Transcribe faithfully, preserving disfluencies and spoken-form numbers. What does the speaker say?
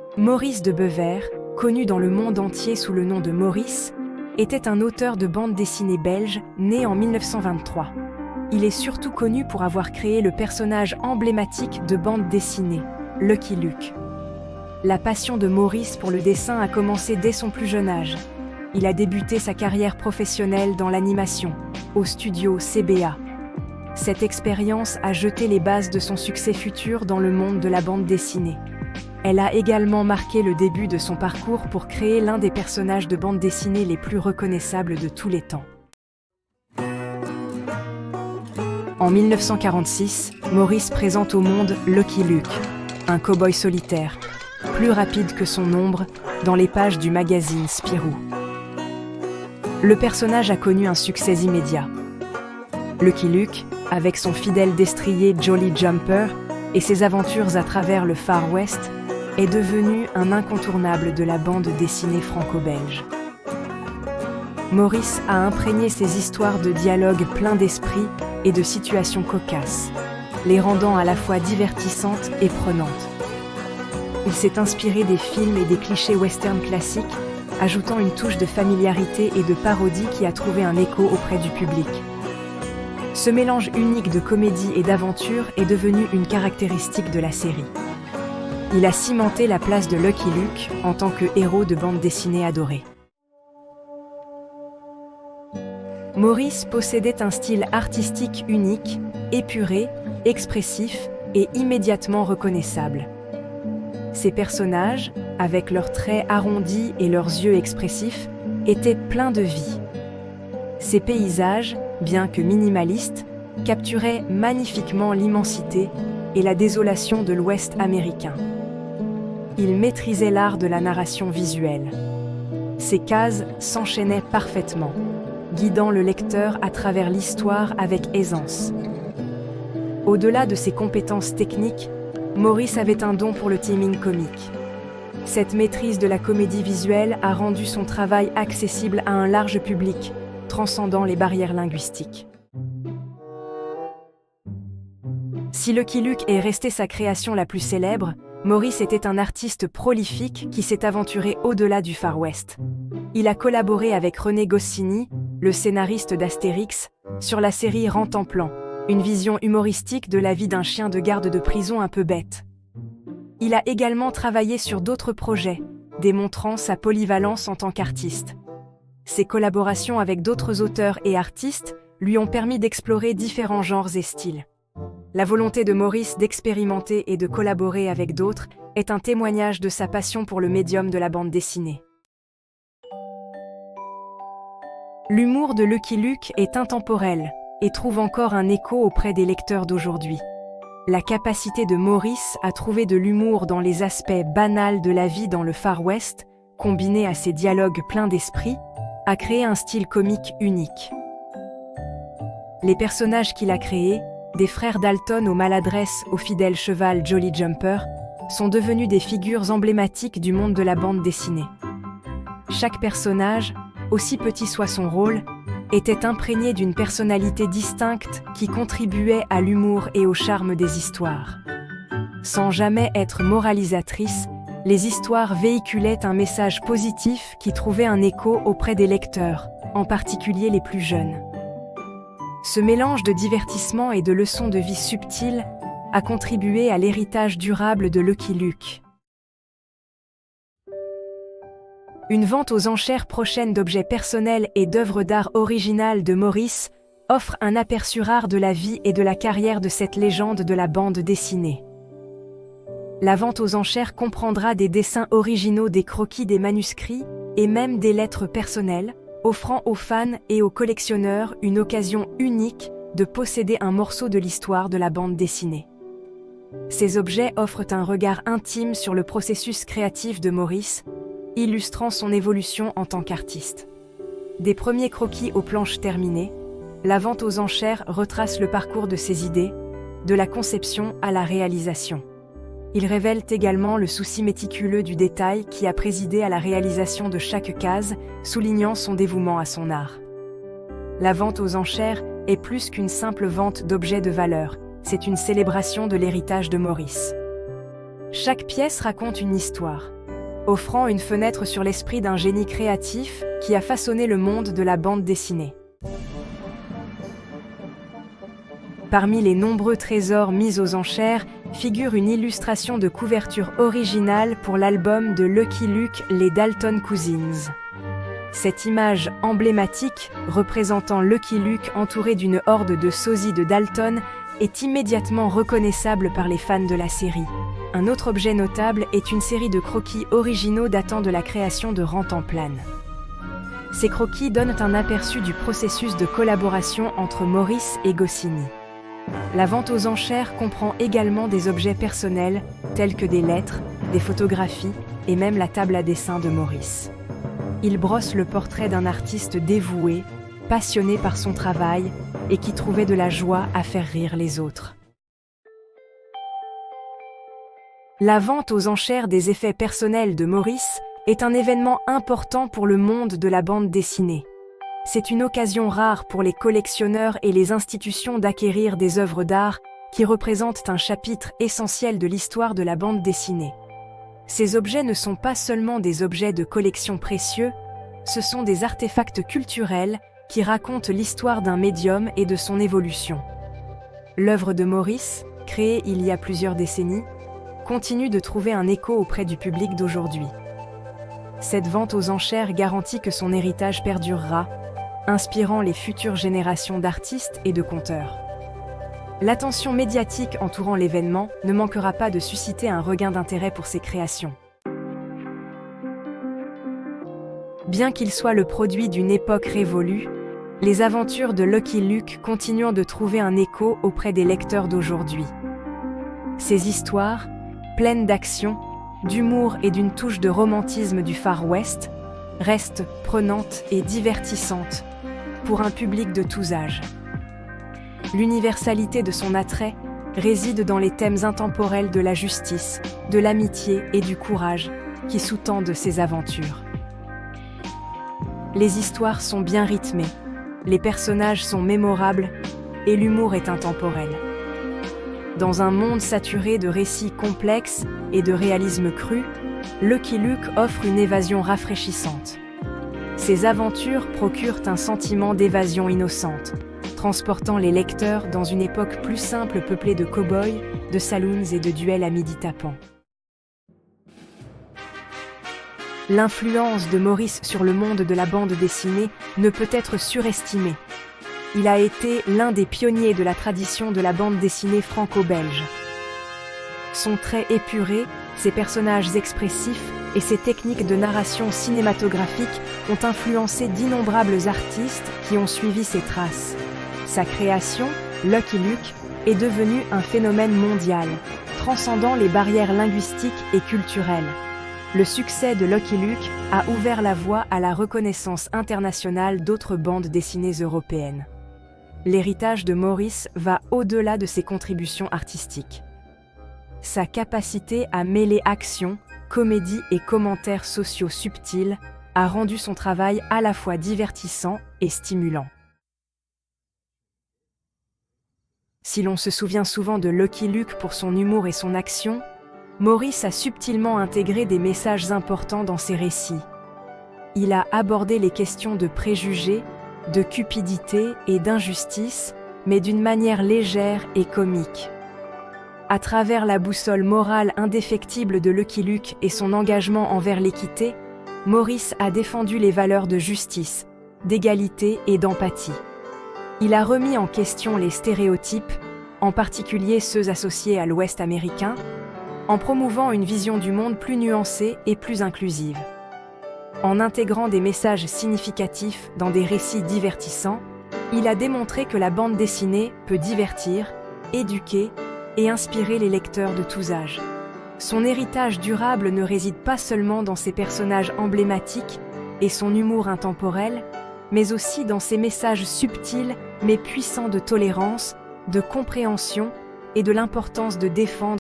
Maurice de Bever, connu dans le monde entier sous le nom de Maurice, était un auteur de bande dessinée belge né en mille neuf cent vingt-trois. Il est surtout connu pour avoir créé le personnage emblématique de bande dessinée, Lucky Luke. La passion de Maurice pour le dessin a commencé dès son plus jeune âge. Il a débuté sa carrière professionnelle dans l'animation, au studio C B A. Cette expérience a jeté les bases de son succès futur dans le monde de la bande dessinée. Elle a également marqué le début de son parcours pour créer l'un des personnages de bande dessinée les plus reconnaissables de tous les temps. En mille neuf cent quarante-six, Maurice présente au monde Lucky Luke, un cow-boy solitaire, plus rapide que son ombre, dans les pages du magazine Spirou. Le personnage a connu un succès immédiat. Lucky Luke, avec son fidèle destrier Jolly Jumper et ses aventures à travers le Far West, est devenu un incontournable de la bande dessinée franco-belge. Maurice a imprégné ses histoires de dialogues pleins d'esprit et de situations cocasses, les rendant à la fois divertissantes et prenantes. Il s'est inspiré des films et des clichés western classiques, ajoutant une touche de familiarité et de parodie qui a trouvé un écho auprès du public. Ce mélange unique de comédie et d'aventure est devenu une caractéristique de la série. Il a cimenté la place de Lucky Luke en tant que héros de bande dessinée adoré. Maurice possédait un style artistique unique, épuré, expressif et immédiatement reconnaissable. Ses personnages, avec leurs traits arrondis et leurs yeux expressifs, étaient pleins de vie. Ses paysages, bien que minimalistes, capturaient magnifiquement l'immensité et la désolation de l'Ouest américain. Il maîtrisait l'art de la narration visuelle. Ses cases s'enchaînaient parfaitement, guidant le lecteur à travers l'histoire avec aisance. Au-delà de ses compétences techniques, Maurice avait un don pour le timing comique. Cette maîtrise de la comédie visuelle a rendu son travail accessible à un large public, transcendant les barrières linguistiques. Si Lucky Luke est resté sa création la plus célèbre, Maurice était un artiste prolifique qui s'est aventuré au-delà du Far West. Il a collaboré avec René Goscinny, le scénariste d'Astérix, sur la série Rantanplan, une vision humoristique de la vie d'un chien de garde de prison un peu bête. Il a également travaillé sur d'autres projets, démontrant sa polyvalence en tant qu'artiste. Ses collaborations avec d'autres auteurs et artistes lui ont permis d'explorer différents genres et styles. La volonté de Maurice d'expérimenter et de collaborer avec d'autres est un témoignage de sa passion pour le médium de la bande dessinée. L'humour de Lucky Luke est intemporel et trouve encore un écho auprès des lecteurs d'aujourd'hui. La capacité de Maurice à trouver de l'humour dans les aspects banals de la vie dans le Far West, combinée à ses dialogues pleins d'esprit, a créé un style comique unique. Les personnages qu'il a créés, des frères Dalton aux maladresses au fidèle cheval Jolly Jumper, sont devenus des figures emblématiques du monde de la bande dessinée. Chaque personnage, aussi petit soit son rôle, était imprégné d'une personnalité distincte qui contribuait à l'humour et au charme des histoires. Sans jamais être moralisatrices, les histoires véhiculaient un message positif qui trouvait un écho auprès des lecteurs, en particulier les plus jeunes. Ce mélange de divertissement et de leçons de vie subtiles a contribué à l'héritage durable de Lucky Luke. Une vente aux enchères prochaine d'objets personnels et d'œuvres d'art originales de Maurice offre un aperçu rare de la vie et de la carrière de cette légende de la bande dessinée. La vente aux enchères comprendra des dessins originaux, des croquis, des manuscrits et même des lettres personnelles, offrant aux fans et aux collectionneurs une occasion unique de posséder un morceau de l'histoire de la bande dessinée. Ces objets offrent un regard intime sur le processus créatif de Maurice, illustrant son évolution en tant qu'artiste. Des premiers croquis aux planches terminées, la vente aux enchères retrace le parcours de ses idées, de la conception à la réalisation. Il révèle également le souci méticuleux du détail qui a présidé à la réalisation de chaque case, soulignant son dévouement à son art. La vente aux enchères est plus qu'une simple vente d'objets de valeur, c'est une célébration de l'héritage de Maurice. Chaque pièce raconte une histoire, offrant une fenêtre sur l'esprit d'un génie créatif qui a façonné le monde de la bande dessinée. Parmi les nombreux trésors mis aux enchères figure une illustration de couverture originale pour l'album de Lucky Luke, les Dalton Cousins. Cette image emblématique, représentant Lucky Luke entouré d'une horde de sosies de Dalton, est immédiatement reconnaissable par les fans de la série. Un autre objet notable est une série de croquis originaux datant de la création de Rantanplan. Ces croquis donnent un aperçu du processus de collaboration entre Maurice et Goscinny. La vente aux enchères comprend également des objets personnels tels que des lettres, des photographies et même la table à dessin de Maurice. Il brosse le portrait d'un artiste dévoué, passionné par son travail et qui trouvait de la joie à faire rire les autres. La vente aux enchères des effets personnels de Maurice est un événement important pour le monde de la bande dessinée. C'est une occasion rare pour les collectionneurs et les institutions d'acquérir des œuvres d'art qui représentent un chapitre essentiel de l'histoire de la bande dessinée. Ces objets ne sont pas seulement des objets de collection précieux, ce sont des artefacts culturels qui racontent l'histoire d'un médium et de son évolution. L'œuvre de Maurice, créée il y a plusieurs décennies, continue de trouver un écho auprès du public d'aujourd'hui. Cette vente aux enchères garantit que son héritage perdurera, inspirant les futures générations d'artistes et de conteurs. L'attention médiatique entourant l'événement ne manquera pas de susciter un regain d'intérêt pour ses créations. Bien qu'il soit le produit d'une époque révolue, les aventures de Lucky Luke continuent de trouver un écho auprès des lecteurs d'aujourd'hui. Ces histoires, pleines d'action, d'humour et d'une touche de romantisme du Far West, restent prenantes et divertissantes pour un public de tous âges. L'universalité de son attrait réside dans les thèmes intemporels de la justice, de l'amitié et du courage qui sous-tendent ces aventures. Les histoires sont bien rythmées, les personnages sont mémorables et l'humour est intemporel. Dans un monde saturé de récits complexes et de réalisme cru, Lucky Luke offre une évasion rafraîchissante. Ces aventures procurent un sentiment d'évasion innocente, transportant les lecteurs dans une époque plus simple peuplée de cow-boys, de saloons et de duels à midi tapant. L'influence de Maurice sur le monde de la bande dessinée ne peut être surestimée. Il a été l'un des pionniers de la tradition de la bande dessinée franco-belge. Son trait épuré, ses personnages expressifs et ses techniques de narration cinématographique ont influencé d'innombrables artistes qui ont suivi ses traces. Sa création, Lucky Luke, est devenue un phénomène mondial, transcendant les barrières linguistiques et culturelles. Le succès de Lucky Luke a ouvert la voie à la reconnaissance internationale d'autres bandes dessinées européennes. L'héritage de Maurice va au-delà de ses contributions artistiques. Sa capacité à mêler action, comédie et commentaires sociaux subtils a rendu son travail à la fois divertissant et stimulant. Si l'on se souvient souvent de Lucky Luke pour son humour et son action, Maurice a subtilement intégré des messages importants dans ses récits. Il a abordé les questions de préjugés, de cupidité et d'injustice, mais d'une manière légère et comique. À travers la boussole morale indéfectible de Lucky Luke et son engagement envers l'équité, Maurice a défendu les valeurs de justice, d'égalité et d'empathie. Il a remis en question les stéréotypes, en particulier ceux associés à l'Ouest américain, en promouvant une vision du monde plus nuancée et plus inclusive. En intégrant des messages significatifs dans des récits divertissants, il a démontré que la bande dessinée peut divertir, éduquer et inspirer les lecteurs de tous âges. Son héritage durable ne réside pas seulement dans ses personnages emblématiques et son humour intemporel, mais aussi dans ses messages subtils mais puissants de tolérance, de compréhension et de l'importance de défendre